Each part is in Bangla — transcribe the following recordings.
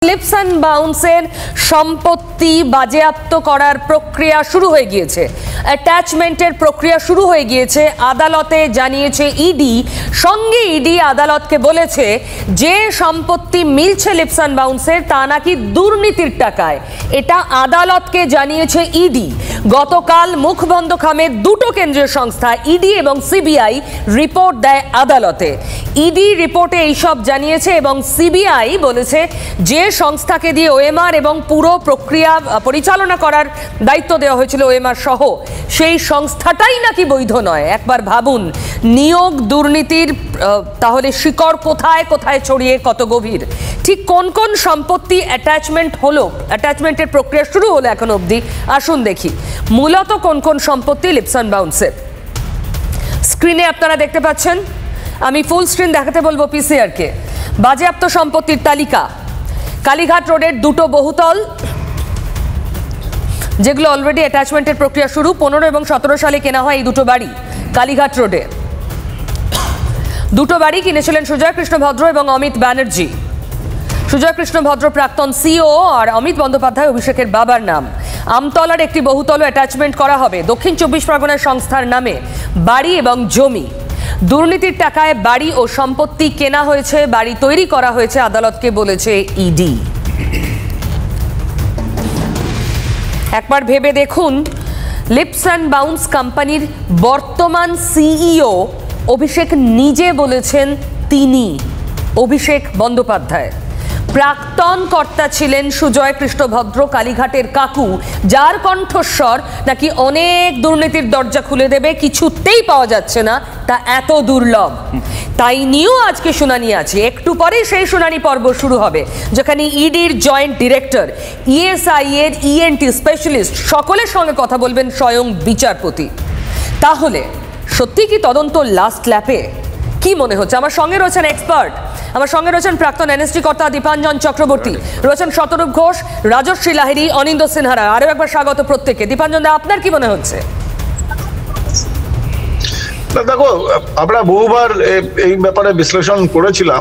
লিপস অ্যান্ড বাউন্সের সম্পত্তি বাজেয়াপ্ত করার প্রক্রিয়া শুরু হয়ে গিয়েছে, অ্যাটাচমেন্টের প্রক্রিয়া শুরু হয়ে গিয়েছে। আদালতে জানিয়েছে ইডি, সঙ্গে ইডি আদালতকে বলেছে যে সম্পত্তি মিলছে লিপস অ্যান্ড বাউন্সের তা নাকি দুর্নীতির টাকায়। এটা আদালতকে জানিয়েছে ইডি। গতকাল মুখবন্ধ খামে দুটো কেন্দ্রীয় সংস্থা ইডি এবং সিবিআই রিপোর্ট দেয় আদালতে। ইডি রিপোর্টে এইসব জানিয়েছে এবং সিবিআই বলেছে যে সংস্থাকে দিয়ে ওএমআর এবং পুরো প্রক্রিয়া পরিচালনা করার দায়িত্ব দেওয়া হয়েছিল ওএমআর সহ, সেই সংস্থাটাই নাকি বৈধ নয়। একবার ভাবুন, নিয়োগ দুর্নীতির তাহলে শিকড় কোথায় কোথায় ছড়িয়ে কত গভীর। ঠিক কোন কোন সম্পত্তি অ্যাটাচমেন্ট হলো, অ্যাটাচমেন্টের প্রক্রিয়া শুরু হলো এখন অবধি, আসুন দেখি মূলত কোন কোন সম্পত্তি লিপস অ্যান্ড বাউন্সের। স্ক্রিনে আপনারা দেখতে পাচ্ছেন, আমি ফুল স্ক্রিন দেখাতে বলবো পিসিআরকে। বাজেয়াপ্ত সম্পত্তির তালিকা: কালীঘাট রোডের দুটো বহুতল যেগুলো অলরেডি অ্যাটাচমেন্টের প্রক্রিয়া শুরু। 15 এবং 17 সালে কেনা হয় এই দুটো বাড়ি কালীঘাট রোডে। দুটো বাড়ি কিনেছিলেন সুজয় কৃষ্ণ ভদ্র এবং অমিত ব্যানার্জি। সুজয় কৃষ্ণ ভদ্র প্রাক্তন সিও আর অমিত বন্দ্যোপাধ্যায় অভিষেকের বাবার নাম। আমতলার একটি বহুতল অ্যাটাচমেন্ট করা হবে দক্ষিণ 24 পরগনার সংস্থার নামে বাড়ি এবং জমি। দুর্নীতির টাকায় বাড়ি ও সম্পত্তি কেনা হয়েছে, বাড়ি তৈরি করা হয়েছে, আদালতকে বলেছে ইডি। একবার ভেবে দেখুন, লিপস অ্যান্ড বাউন্স কোম্পানির বর্তমান সিইও অভিষেক নিজে বলেছেন তিনি, অভিষেক বন্দ্যোপাধ্যায়। প্রাক্তন কর্তা ছিলেন সুজয় কৃষ্ণ ভদ্র, কালীঘাটের কাকু, যার কণ্ঠস্বর নাকি অনেক দুর্নীতির দরজা খুলে দেবে, কিছুতেই পাওয়া যাচ্ছে না, তা এত দুর্লভ। তাই নিয়েও আজকে শুনানি আছে। একটু পরেই সেই শুনানি পর্ব শুরু হবে, যেখানে ইডির জয়েন্ট ডিরেক্টর, ইএসআই এর ইএনটি স্পেশালিস্ট সকলের সঙ্গে কথা বলবেন স্বয়ং বিচারপতি। তাহলে সত্যি কি তদন্ত লাস্ট ল্যাপে? কি মনে হচ্ছে? আমার সঙ্গে রয়েছেন এক্সপার্ট, আমার সঙ্গে রয়েছেন প্রাক্তন এনএসটি কর্তা দীপাঞ্জন চক্রবর্তী, রয়েছেন শতরূপ ঘোষ, রাজশ্রী লাহিড়ী, অনিন্দ সিনহারা। আরও একবার স্বাগত প্রত্যেককে। দীপাঞ্জন দা, আপনার কি মনে হচ্ছে? দেখো, আমরা বহুবার এই ব্যাপারে বিশ্লেষণ করেছিলাম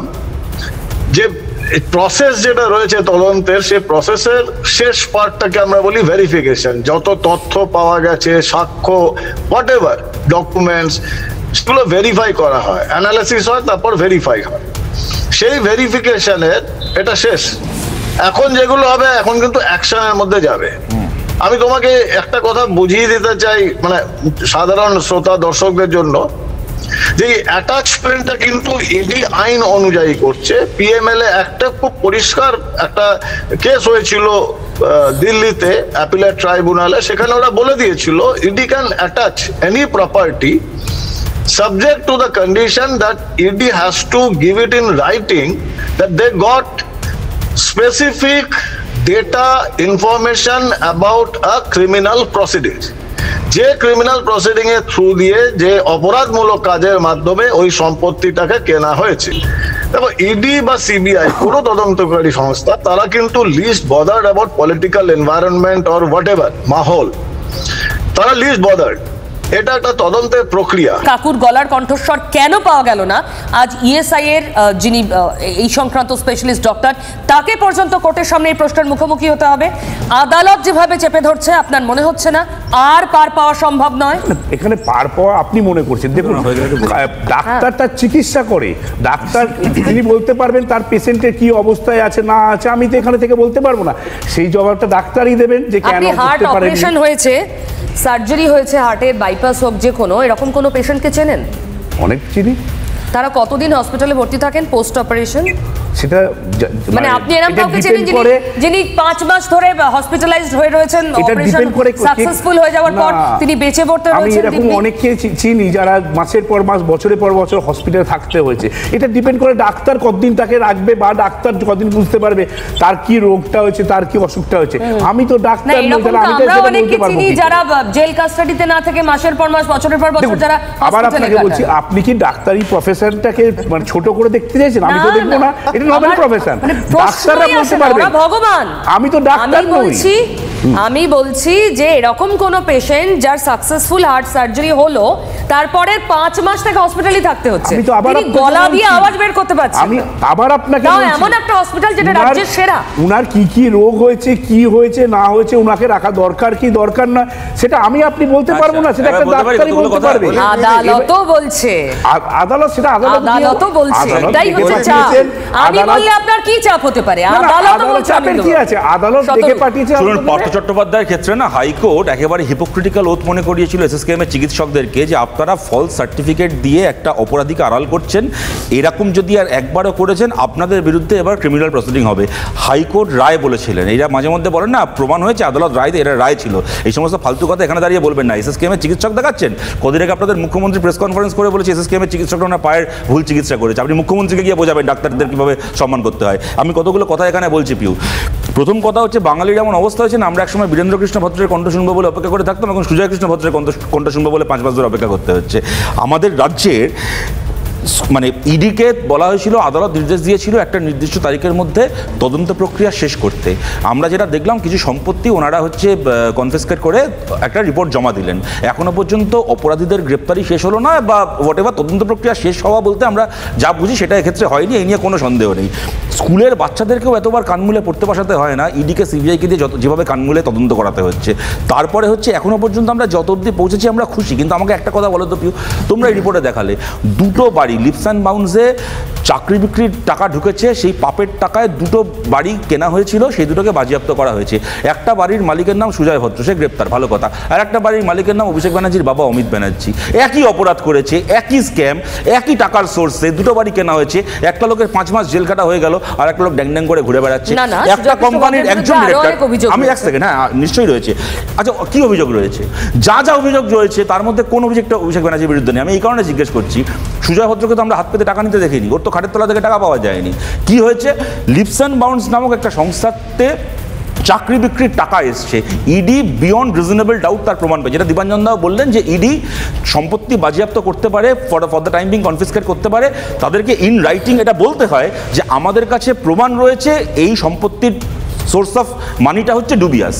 যে প্রসেস যেটা রয়েছে তদন্তের, সেই প্রসেসের শেষ পার্টটাকে আমরা বলি ভেরিফিকেশন। যত তথ্য পাওয়া গেছে, সাক্ষ্য, হোয়াট এভার ডকুমেন্টস, সেগুলো ভেরিফাই করা হয়, অ্যানালাইসিস হয়, তারপর ভেরিফাই হয়। সেই ভেরিফিকেশনের এটা শেষ। এখন যেগুলো হবে, এখন কিন্তু অ্যাকশনের মধ্যে যাবে। আমি তোমাকে একটা কথা বুঝিয়ে দিতে চাই, মানে সাধারণ শ্রোতা দর্শকদের জন্য, যে অ্যাটাচমেন্টটা কিন্তু ইডি আইন অনুযায়ী করছে। পিএমএলএ একটা খুব পরিষ্কার একটা কেস হয়েছিল দিল্লিতে অ্যাপিলেট ট্রাইব্যুনালে, সেখানে ওরা বলে দিয়েছিল ED can attach any property subject to the condition that ED has to give it in writing that they got specific data information about a criminal proceeding. যে ক্রিমিনাল প্রসিডিং এর থ্রু দিয়ে যে অপরাধমূলক কাজের মাধ্যমে ওই সম্পত্তিটাকে কেনা হয়েছে। দেখো, ইডি বা সিবিআই কোনো তদন্তকারী সংস্থা, তারা কিন্তু least bothered about political environment or whatever মাহল, তারা লিস্ট বদার্ড। এটা একটা তদন্তের প্রক্রিয়া। কাকুর গলার কণ্ঠস্বর কেন পাওয়া গেল না আজ ইএসআই এর যিনি এই সংক্রান্ত স্পেশালিস্ট ডক্টর, তাকে পর্যন্ত কোর্টের সামনে এই প্রশ্নের মুখোমুখি হতে হবে। আদালত যেভাবে চেপে ধরছে, আপনার মনে হচ্ছে না আর পার পাওয়া সম্ভব নয়? এখানে পার পাওয়া আপনি মনে করছেন, দেখুন ডাক্তার তার চিকিৎসা করে, ডাক্তার তিনি বলতে পারবেন তার পেশেন্টের কি অবস্থায় আছে না আছে, আমি তো এখানে থেকে বলতে পারবো না। সেই জবাবটা ডাক্তারই দেবেন যে কেন হার্ট অপারেশন হয়েছে, সার্জারি হয়েছে, হার্টের বাইপাস হোক, যে কোনো এরকম কোনো পেশেন্টকে চেনেন? অনেক চিনি। তারা কতদিন হসপিটালে ভর্তি থাকেন পোস্ট অপারেশন? সেটা মানে আপনি এরকম কাউকে চেনেন যিনি 5 মাস ধরে হসপিটালাইজড হয়ে রয়েছেন, অপারেশন সাকসেসফুল হয়ে যাওয়ার পর তিনি বেঁচে পড়তে রয়েছেন? আমি এরকম অনেককে চিনি যারা মাসের পর মাস, বছরের পর বছর হসপিটালে থাকতে হয়েছে। এটা ডিপেন্ড করে ডাক্তার কতদিন তাকে রাখবে, বা ডাক্তার কতদিন বুঝতে পারবে তার কি রোগটা হয়েছে, তার কি অসুখটা হয়েছে। আমি তো ডাক্তার নই, তাহলে আমি তো সেটা বলতে পারবো না। যারা জেল কাস্টাডিতে না থেকে মাসের পর মাস, বছরের পর বছর যারা, আবার আপনাকে বলছি, আপনি কি ডাক্তারি প্রফেশনটাকে মানে ছোট করে দেখতে চাইছেন? আমি তো দেখবো না, এটা নভেল প্রফেশন, ডাক্তাররা বলতে পারবে। ভগবান, আমি তো ডাক্তার নই। আমি বলছি যে এরকম কোন পেশেন্ট যার সাকসেসফুল হার্ট সার্জারি হলো তারপরে 5 মাস থেকে হসপিটালে থাকতে হচ্ছে, আমি তো আবার তিনি আপনাকে গলা দিয়ে বলছি। আওয়াজ বের করতে পারছেন আমি আবার আপনাকে না, বলছি, এমন একটা হসপিটাল যেটা উনার- রাজ্যের সেরা। উনার কি কি রোগ হয়েছে, কি হয়েছে না হয়েছে, উনাকে রাখা দরকার কি দরকার না, সেটা আমি আপনি বলতে পারবো না, সেটা এবার একটা বলতে পারি, ডাক্তারই কতগুলো বলতে কথা পারবে। বলি। আদালতও বলছে, আদালত সেটা আদালতও বলছে, এটাই হচ্ছে চাপ। আমি বললে আপনার কি চাপ হতে পারে? আদালতও বলছে আমি চাপের দেবো। কি আছে, আদালত সতেরো। ডেকে পাঠিয়েছে। শুনুন, আদালতে। পার্থ চট্টোপাধ্যায়ের ক্ষেত্রে না হাইকোর্ট একেবারে হিপোক্রিটিক্যাল ওথ মনে করিয়েছিল এসএসকেএম এর চিকিৎসকদেরকে যে আপনারা ফলস সার্টিফিকেট দিয়ে একটা অপরাধীকে আড়াল করছেন, এরকম যদি আর একবারও করেছেন আপনাদের বিরুদ্ধে এবার ক্রিমিনাল প্রসিডিং হবে। হাইকোর্ট রায় বলেছিলেন, এরা মাঝে মধ্যে বলেন না প্রমাণ হয়েছে আদালত রায়, এরা রায় ছিল, এই সমস্ত ফালতু কথা এখানে দাঁড়িয়ে বলবেন না। এসএসকেএম এর চিকিৎসক দেখাচ্ছেন, কদিন আগে আপনাদের মুখ্যমন্ত্রী প্রেস কনফারেন্স করে বলেছে এসএসকেএম এর চিকিৎসকরা ওনার পায়ের ভুল চিকিৎসা করেছে। আপনি মুখ্যমন্ত্রীকে গিয়ে বোঝাবেন ডাক্তারদের কিভাবে সম্মান করতে হয়। আমি কতগুলো কথা এখানে বলছি পিউ। প্রথম কথা হচ্ছে বাঙালির এমন অবস্থা হয়েছে না, আমরা একসময় বীরেন্দ্র কৃষ্ণ ভদ্রের কণ্ঠ শুনবো বলে অপেক্ষা করে থাকতাম, এখন সুজয় কৃষ্ণ ভদ্রের কণ্ঠ শুনবো বলে 5 মাস ধরে অপেক্ষা করতে হচ্ছে। আমাদের রাজ্যের মানে ইডিকে বলা হয়েছিল, আদালত নির্দেশ দিয়েছিল একটা নির্দিষ্ট তারিখের মধ্যে তদন্ত প্রক্রিয়া শেষ করতে। আমরা যেটা দেখলাম কিছু সম্পত্তি ওনারা হচ্ছে কনফিসকেট করে একটা রিপোর্ট জমা দিলেন, এখনো পর্যন্ত অপরাধীদের গ্রেপ্তারি শেষ হলো না বা হোয়াট এভার, তদন্ত প্রক্রিয়া শেষ হওয়া বলতে আমরা যা বুঝি সেটা এক্ষেত্রে হয়নি, এই নিয়ে কোনো সন্দেহ নেই। স্কুলের বাচ্চাদেরকেও এতবার কানমুলে পড়তে বসাতে হয় না, ইডিকে সিবিআইকে দিয়ে যেভাবে কানমুলে তদন্ত করাতে হচ্ছে। তারপরে হচ্ছে এখনো পর্যন্ত আমরা যত অবধি পৌঁছেছি আমরা খুশি, কিন্তু আমাকে একটা কথা বলো তো পিউ, তোমরা এই রিপোর্টে দেখালে দুটো বাড়ি লিপস অ্যান্ড বাউন্সে চাকরি বিক্রির টাকা ঢুকেছে, সেই পাপের টাকায় দুটো বাড়ি কেনা হয়েছিল, সেই দুটোকে বাজেয়াপ্ত করা হয়েছে। একটা বাড়ির মালিকের নাম সুজয় ভদ্র, সে গ্রেপ্তার, ভালো কথা, আর একটা বাড়ির মালিকের নাম অভিষেক ব্যানার্জির বাবা অমিত ব্যানার্জি। একই অপরাধ করেছে, একই স্ক্যাম, একই টাকার সোর্সে দুটো বাড়ি কেনা হয়েছে। একটা লোকের 5 মাস জেল কাটা হয়ে গেল, আর একটা লোক ড্যাং ড্যাং করে ঘুরে বেড়াচ্ছে। না, না, একটা কোম্পানির একজন ডিরেক্টর, আমি এক সেকেন্ড, হ্যাঁ নিশ্চয়ই রয়েছে। আচ্ছা কি অভিযোগ রয়েছে? যা যা অভিযোগ রয়েছে তার মধ্যে কোন অভিযোগটা অভিষেক ব্যানার্জির বিরুদ্ধে নেই? আমি এই কারণে জিজ্ঞেস করছি, সুজয় ভদ্রকে তো আমরা হাত পেতে টাকা নিতে দেখিনি, ওর তো খাটের তলা থেকে টাকা পাওয়া যায়নি। কি হয়েছে? লিপস অ্যান্ড বাউন্স নামক একটা সংস্থাতে চাকরি বিক্রির টাকা এসছে, ইডি বিয়ন্ড রিজনেবল ডাউট তার প্রমাণ পেয়ে, যেটা দীপাঞ্জন দাও বললেন যে ইডি সম্পত্তি বাজেয়াপ্ত করতে পারে, for the time being confiscate করতে পারে, তাদেরকে ইন রাইটিং এটা বলতে হয় যে আমাদের কাছে প্রমাণ রয়েছে এই সম্পত্তির সোর্স অফ মানিটা হচ্ছে ডুবিয়াস,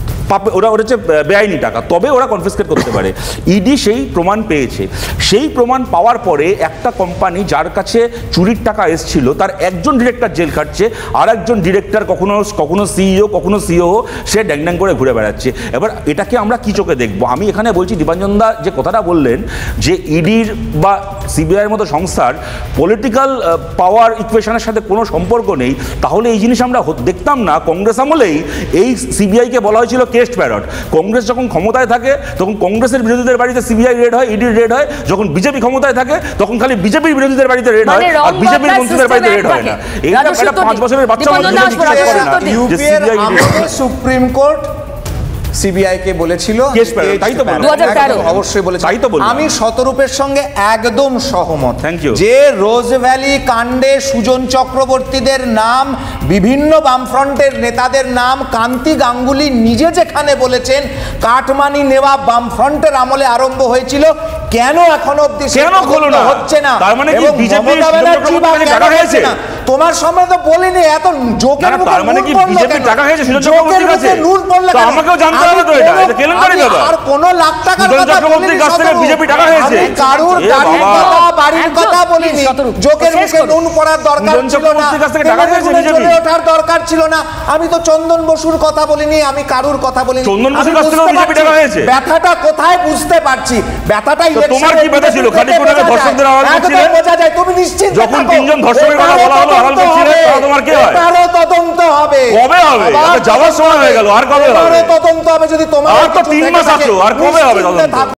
ওরা হচ্ছে বেআইনি টাকা, তবে ওরা কনফিসকেট করতে পারে। ইডি সেই প্রমাণ পেয়েছে, সেই প্রমাণ পাওয়ার পরে একটা কোম্পানি যার কাছে চুরির টাকা এসছিল তার একজন ডিরেক্টর জেল খাটছে, আর একজন ডিরেক্টর কখনো সিইও কখনো সিওও সে ড্যাং ড্যাং করে ঘুরে বেড়াচ্ছে। এবার এটাকে আমরা কি চোখে দেখবো? আমি এখানে বলছি দীপাঞ্জন দা যে কথাটা বললেন যে ইডির বা সিবিআইয়ের মতো সংস্থার পলিটিক্যাল পাওয়ার ইকুয়েশনের সাথে কোনো সম্পর্ক নেই, তাহলে এই জিনিস আমরা দেখতাম না। কংগ্রেস আমলেই এই সিবিআইকে বলা হয়েছিল কেস্ট প্যারট। কংগ্রেস যখন ক্ষমতায় থাকে তখন কংগ্রেসের বিরোধীদের বাড়িতে সিবিআই রেড হয়, ইডির রেড হয়, যখন বিজেপি ক্ষমতায় থাকে তখন খালি বিজেপির বিরোধীদের বাড়িতে রেড হয়, আর বিজেপির মন্ত্রীদের বাড়িতে রেড হয় না। এই একটা 5 বছরের বাচ্চা সুপ্রিম কোর্ট সিবিআই কে বলেছিল তাই তো বললাম, 2013 অবশ্যই বলেছিল, তাই তো বললাম। আমি শতরূপের সঙ্গে একদম সহমত। Thank you. যে রোজ ভ্যালি কাণ্ডে সুজন চক্রবর্তীদের নাম, বিভিন্ন বামফ্রন্টের নেতাদের নাম কান্তি গাঙ্গুলি নিজে যেখানে বলেছেন কাটমানি নেওয়া বামফ্রন্টের আমলে আরম্ভ হয়েছিল, কেন এখনো অবধি কেন হলো না? হচ্ছে না? তার মানে কি এবং বিজেপি মমতা ব্যানার্জি বা কেন টাকা হয়েছে? হচ্ছে না? তোমার সামনে তো বলিনি, এত জোকের মুখে তার মানে কি বিজেপি টাকা হয়েছে সুজন চক্রবর্তীর কাছে? তো আমাকেও জানতে হবে তো, এটা কেলেঙ্কারি ব্যাপার। আর কোন লাখ টাকার সুজন কথা চক্রবর্তীর কাছ থেকে বিজেপি টাকা হয়েছে? আমি কারুর গাড়ির কথা বাড়ির কথা বলিনি, জোকের মুখে নুন পড়ার দরকার সুজন ছিল না, চক্রবর্তীর কাছ থেকে টাকা হয়েছে বিজেপি? চলে ওঠার দরকার ছিল না। আমি তো চন্দন বসুর কথা বলিনি, আমি কারুর কথা বলিনি। চন্দন বসুর কাছ থেকেও বিজেপি টাকা হয়েছে? ব্যথাটা কোথায় বুঝতে পারছি, ব্যথাটা তোমার কি ব্যথা ছিল? খানিকক্ষণ আগে ধর্ষকদের আড়াল করছিলে, বোঝা যায়, তুমি নিশ্চিত যখন 3 জন ধর্ষকের কথা বলা হলো আড়াল করছিলে, তাহলে তোমার কি হয়? এটারও তদন্ত হবে। কবে হবে? যাওয়ার সময় হয়ে গেল, আর কবে হবে? তদন্ত হবে যদি তোমার আর তো 3 মাস আসলো, আর কবে হবে তদন্ত?